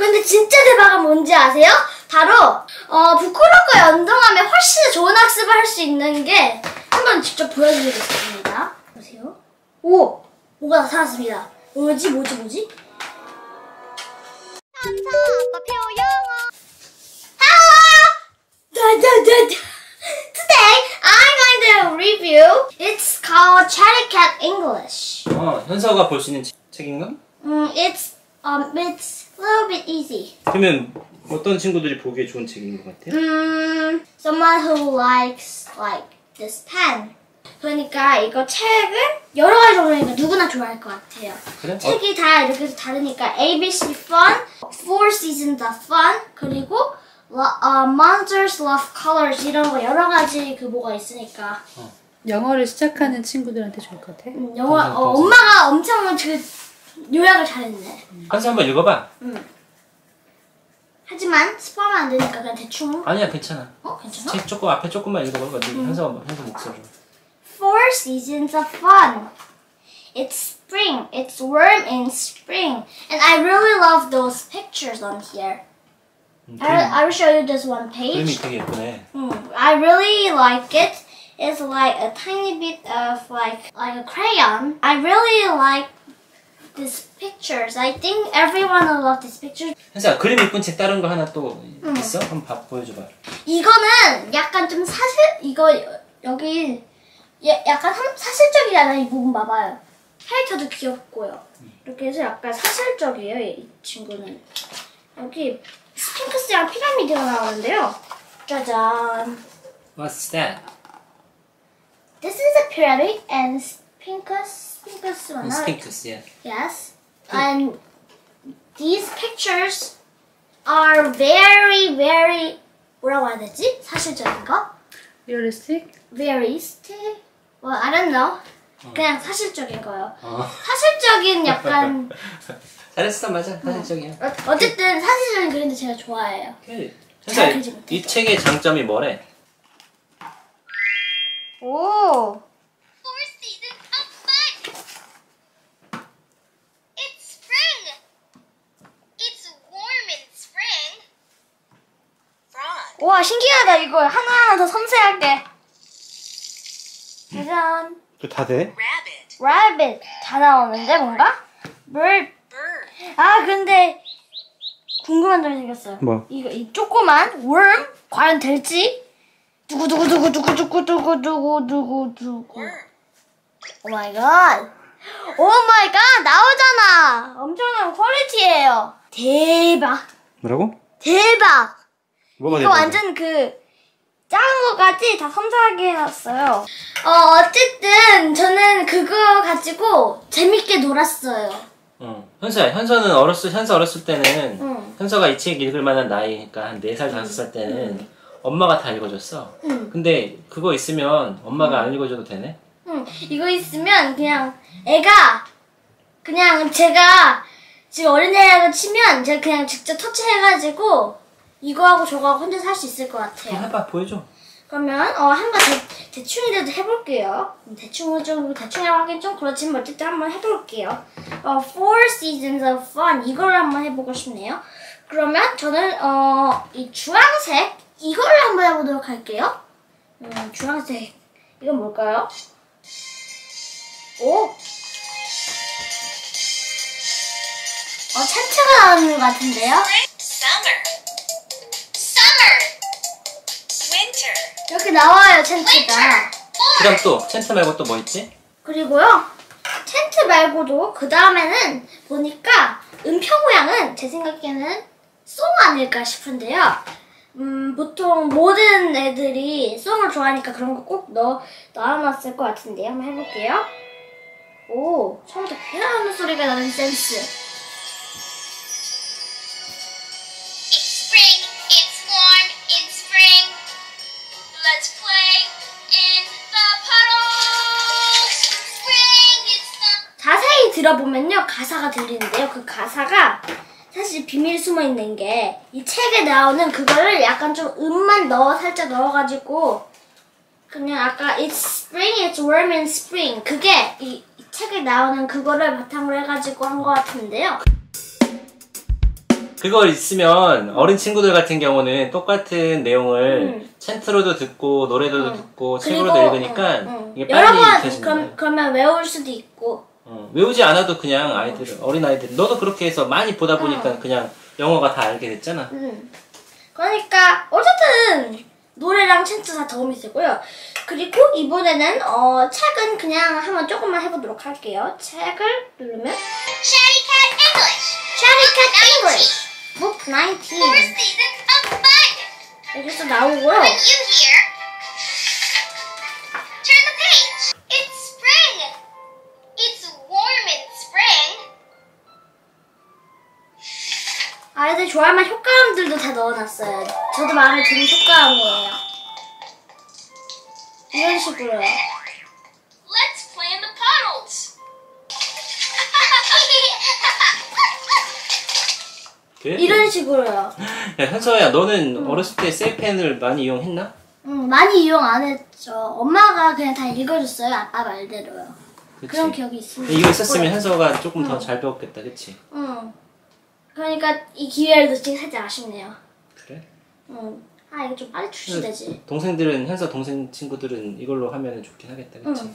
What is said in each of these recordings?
그런데 진짜 대박은 뭔지 아세요? 바로 부끄럽고 연동하면 훨씬 좋은 학습을 할 수 있는 게 한번 직접 보여드리겠습니다. 보세요. 오! 뭐가 나타났습니다. 뭐지? 현서 아빠 배워 영어. Today I'm going to review. It's called Chatty Cat English. 현서가 볼 수 있는 책인가? It's a little bit easy. 그러면 어떤 친구들이 보기에 좋은 책인 것 같아요? Someone who likes like this pen. 그러니까 이거 책은 여러 가지 종류니까 누구나 좋아할 것 같아요. 그래? 책이 다 이렇게 해서 다르니까 ABC Fun, Four Seasons of Fun, 그리고 Monsters Love Colors 이런 거 여러 가지 그 뭐가 있으니까. 영어를 시작하는 친구들한테 좋을 것 같아. 영어 엄마가 엄청 그 요약을 잘했네. 현서 한번 읽어봐. 하지만 스포하면 안 되니까 그냥 대충. 아니야 괜찮아. 괜찮아? 책 조금 앞에 조금만 읽어봐. 현서 목소리로. Four seasons of fun. It's spring. It's warm in spring, and I really love those pictures on here. I will show you this one 그림이 page. 되게 예쁘네. I really like it. It's like a tiny bit of like a crayon. I really like these pictures. I think everyone will love these pictures. 현서야 그림 예쁜 책 다른 거 하나 또 있어? 한번 보여줘봐. 이거는 약간 좀 여기 약간 사실적이잖아요. 이 부분 봐봐요. 캐릭터도 귀엽고요. 이렇게 해서 약간 사실적이에요. 이 친구는. 여기 스핑크스랑 피라미드가 나오는데요. 짜잔. What's that? This is a pyramid and Sphinx one. Sphinx, yeah. Yes. And these pictures are very, very 뭐라고 해야 되지? 사실적인 거? Realistic? Realistic? Well, I don't know. 그냥 사실적인 거요. 사실적인 약간 잘했어, 맞아. 사실적이야. 어쨌든 사실적인 그림도 제가 좋아해요. 현서야, 이 책의 장점이 뭐래? 오. Four seasons of fun. It's spring. It's warm in spring. Frog. 와, 신기하다. 이거 하나하나 더 섬세하게. 짜잔. 다 돼? Rabbit. Rabbit 다 나오는데 뭔가? Bird. 아, 근데 궁금한 점이 생겼어요. 뭐? 이 조그만 worm 과연 될지? 두구두구두구두구두구두구두구두구. 오 마이 갓. 오 마이 갓 나오잖아. 엄청난 퀄리티예요. 대박. 뭐라고? 대박. 뭐가 이거 완전 그 작은 거까지 다 섬세하게 해놨어요. 어쨌든 저는 그거 가지고 재밌게 놀았어요. 현서는 현서 어렸을 때는 현서가 이 책 읽을 만한 나이니까 한 4살, 5살 때는 엄마가 다 읽어줬어. 근데 그거 있으면 엄마가 안 읽어줘도 되네? 이거 있으면 그냥 애가 그냥 제가 지금 어린애라고 치면 제가 그냥 직접 터치해가지고 이거하고 저거하고 혼자서 할 수 있을 것 같아요. 해봐, 보여줘. 그러면 한번 대충이라도 해볼게요. 대충 하긴 좀 그렇지만 어쨌든 한번 해볼게요. Four Seasons of Fun 이걸 한번 해보고 싶네요. 그러면 저는 이 주황색 이거를 한번 해보도록 할게요. 주황색 이건 뭘까요? 오! 찬츠가 나오는 것 같은데요? Summer. Summer. Winter. 이렇게 나와요, 텐트가. 그다음 또 텐트 말고 또 뭐 있지? 그리고요, 텐트 말고도 그 다음에는 보니까 음표 모양은 제 생각에는 송 아닐까 싶은데요. 보통 모든 애들이 송을 좋아하니까 그런 거 꼭 넣어놨을 것 같은데요. 한번 해볼게요. 오, 처음부터 피아노 소리가 나는 센스. It's spring. It's warm in spring. Let's play in the puddles. Spring is the... 자세히 들어보면요, 가사가 들리는데요. 그 가사가 사실 비밀 숨어 있는 게 이 책에 나오는 그거를 약간 좀 음만 살짝 넣어가지고 그냥 아까 It's spring, it's warm in spring 그게 이 책에 나오는 그거를 바탕으로 해가지고 한 것 같은데요. 그거 있으면 어린 친구들 같은 경우는 똑같은 내용을 챈트로도 듣고 노래도 듣고 책으로도 읽으니까 이게 여러 빨리 번 익혀진다. 그러면 외울 수도 있고. 외우지 않아도 그냥 아이들 어린 아이들 너도 그렇게 해서 많이 보다 보니까 그냥 영어가 다 알게 됐잖아. 그러니까 어쨌든 노래랑 챈트 다 도움이 되고요. 그리고 이번에는 책은 그냥 한번 조금만 해보도록 할게요. 책을 누르면 Chatty Cat English. Chatty Cat English Book 19 Fourth season of fun. 여기서 나오고요. When you hear, turn the page. It's spring. It's warm in spring. 아이들 좋아할 만한 효과음들도 다 넣어놨어요. 저도 마음에 드는 효과음이에요. 이런 식으로요. Let's play in the puddles. 그래? 이런 식으로요. 야, 현서야, 너는 어렸을 때 셀펜을 많이 이용했나? 많이 이용 안 했죠. 엄마가 그냥 다 읽어줬어요. 아빠 말대로요. 그치? 그런 기억이 있습니다. 이거 있었으면 현서가 조금 더 잘 배웠겠다, 그치? 그러니까 이 기회를 놓치기 살짝 아쉽네요. 그래? 아 이거 좀 빨리 출시되지. 동생들은, 현서 동생 친구들은 이걸로 하면 좋긴 하겠다, 그치?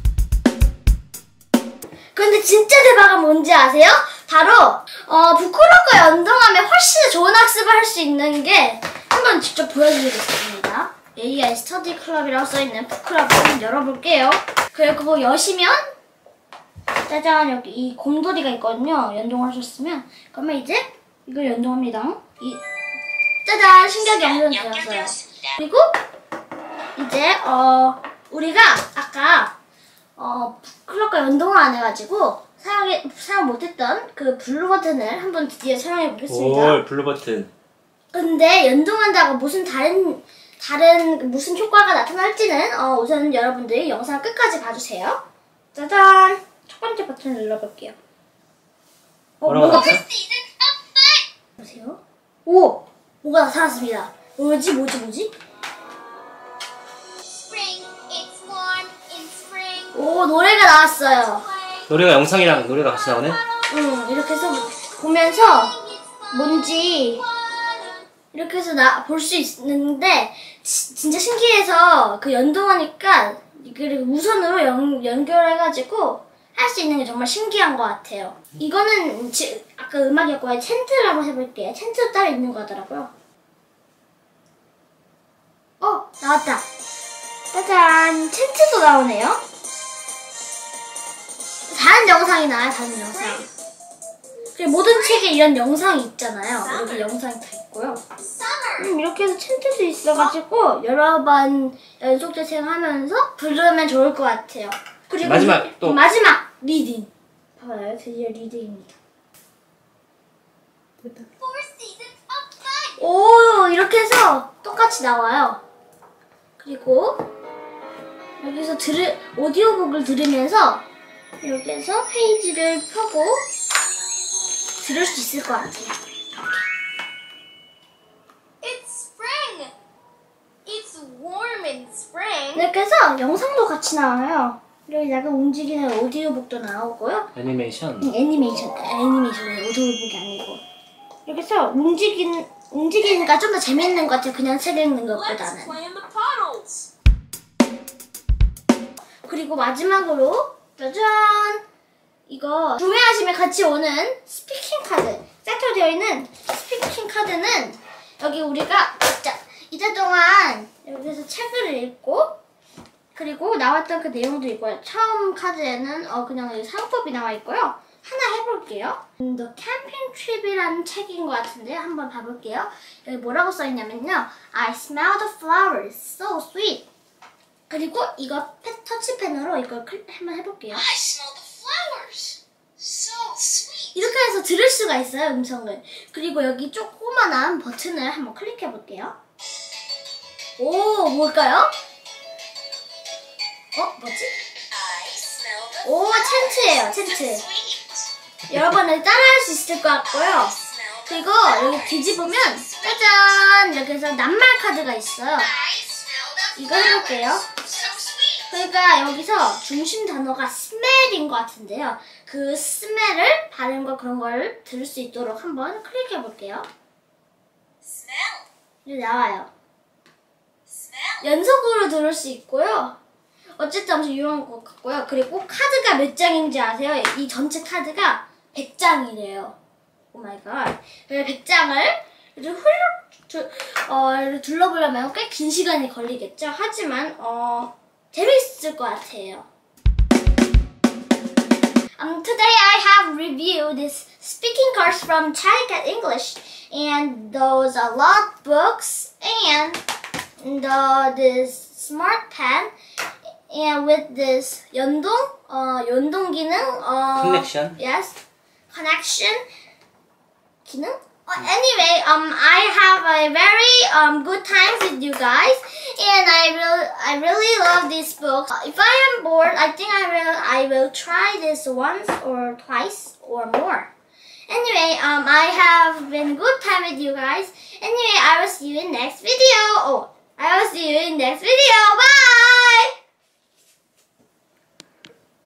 근데 진짜 대박은 뭔지 아세요? 바로 부끄럽고 연동하면 훨씬 더 좋은 학습을 할 수 있는 게 한번 직접 보여드리겠습니다. AI 스터디 클럽이라고 써있는 북클럽을 한번 열어볼게요. 그리고 여시면 짜잔 여기 이 곰돌이가 있거든요. 연동하셨으면 그러면 이제 이걸 연동합니다. 짜잔 신기하게 연동되었어요. 그리고 이제 우리가 아까 북클럽과 연동을 안 해가지고 사용 못했던 그 블루 버튼을 한번 드디어 사용해 보겠습니다. 오, 블루 버튼. 근데 연동한다고 무슨 다른 무슨 효과가 나타날지는 우선 여러분들이 영상 끝까지 봐주세요. 짜잔! 첫 번째 버튼을 눌러볼게요. 뭐라고 뭐가 나왔어? Fourth season of fun. 보세요. 오! 뭐가 나타났습니다. 뭐지? Spring. It's warm in spring. 오, 노래가 나왔어요. 노래가 영상이랑 노래가 같이 나오네? 이렇게 해서 보면서 뭔지 이렇게 해서 볼 수 있는데 진짜 신기해서 그 연동하니까 이걸 무선으로 연결해가지고 할 수 있는 게 정말 신기한 것 같아요. 이거는 아까 음악이었고요. 챈트를 한번 해볼게요. 챈트 따로 있는 거더라고요. 나왔다. 짜잔, 챈트도 나오네요. 다른 영상이 나와요, 다른 영상. 그리고 모든 책에 이런 영상이 있잖아요. 여기 영상이 다 있고요. 이렇게 해서 챈트도 있어가지고 여러 번 연속 재생하면서 부르면 좋을 것 같아요. 그리고 마지막 리딩. 봐봐요, 드디어 리딩입니다. Fourth season of fun. 오, 이렇게 해서 똑같이 나와요. 그리고 여기서 오디오북을 들으면서 여기서 페이지를 펴고 들을 수 있을 것 같아요. It's spring. It's warm in spring. 이렇게 해서 영상도 같이 나와요. 그리고 약간 움직이는 오디오북도 나오고요. 애니메이션. 애니메이션은 오디오북이 아니고. 이렇게 해서 움직이니까 좀 더 재밌는 것 같아요. 그냥 책 읽는 것보다는. in the puddles. 그리고 마지막으로 짜잔! 이거 구매하시면 같이 오는 스피킹 카드. 세트되어 있는 스피킹 카드는 여기 우리가 이틀 동안 여기서 책을 읽고 그리고 나왔던 그 내용도 있고요. 처음 카드에는 그냥 여기 사용법이 나와 있고요. 하나 해볼게요. The Camping Trip이라는 책인 것 같은데 한번 봐볼게요. 여기 뭐라고 써있냐면요. I smell the flowers, so sweet. 그리고 이거 터치펜으로 이걸 한번 해볼게요. I smell the flowers. So sweet. 이렇게 해서 들을 수가 있어요, 음성을. 그리고 여기 조그만한 버튼을 한번 클릭해볼게요. 오, 뭘까요? 뭐지? I smell the 오, 챈트예요, 챈트. 여러분들 따라할 수 있을 것 같고요. 그리고 여기 뒤집으면 짜잔! 이렇게 해서 낱말 카드가 있어요. 이거 해볼게요. 그러니까 여기서 중심 단어가 smell인 것 같은데요. 그 스멜을 발음과 그런 걸 들을 수 있도록 한번 클릭해 볼게요. Smell. 이제 나와요. Smell. 연속으로 들을 수 있고요. 어쨌든 엄청 유용한 것 같고요. 그리고 카드가 몇 장인지 아세요? 이 전체 카드가 100장이래요. 오마이갓. 100장을 훌쩍 둘러보려면 꽤 긴 시간이 걸리겠죠? 하지만 재밌을 것 같아요. Today I have reviewed this speaking cards from Chattycat English, and those a lot books, and this smart pen, and with this 연동 기능, Connection. Yes, connection 기능. Anyway, I have a very good time with you guys, and I really love this book. If I am bored, I think I will try this once or twice or more. Anyway, I have been good time with you guys. Anyway, I will see you in next video. I will see you in next video.